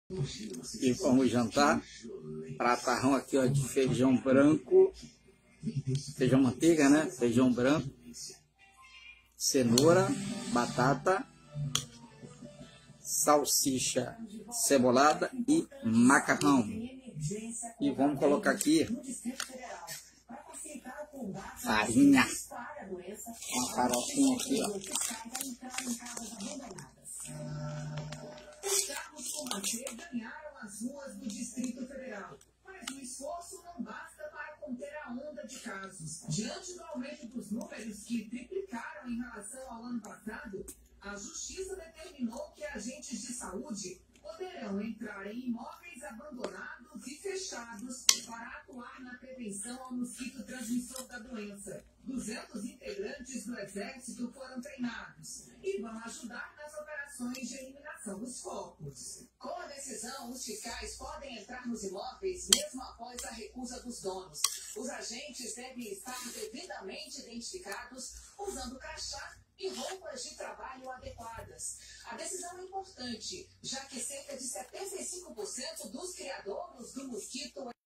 E vamos jantar. Pratarrão aqui, ó, de feijão branco, feijão manteiga, né? Feijão branco, cenoura, batata, salsicha cebolada e macarrão. E vamos colocar aqui farinha. Uma farofinha aqui, ó. Os carros com manteiga ganharam as ruas do Distrito Federal, mas o esforço não basta para conter a onda de casos. Diante do aumento dos números que triplicaram em relação ao ano passado, a Justiça determinou que agentes de saúde poderão entrar em imóveis abandonados e fechados para atuar na prevenção ao mosquito transmissor da doença. 200 integrantes do Exército foram treinados e vão ajudar nas operações de eliminação dos focos. Com a decisão, os fiscais podem entrar nos imóveis mesmo após a recusa dos donos. Os agentes devem estar devidamente identificados, usando crachá e roupas de trabalho adequadas. A decisão é importante, já que cerca de 75% dos criadouros do mosquito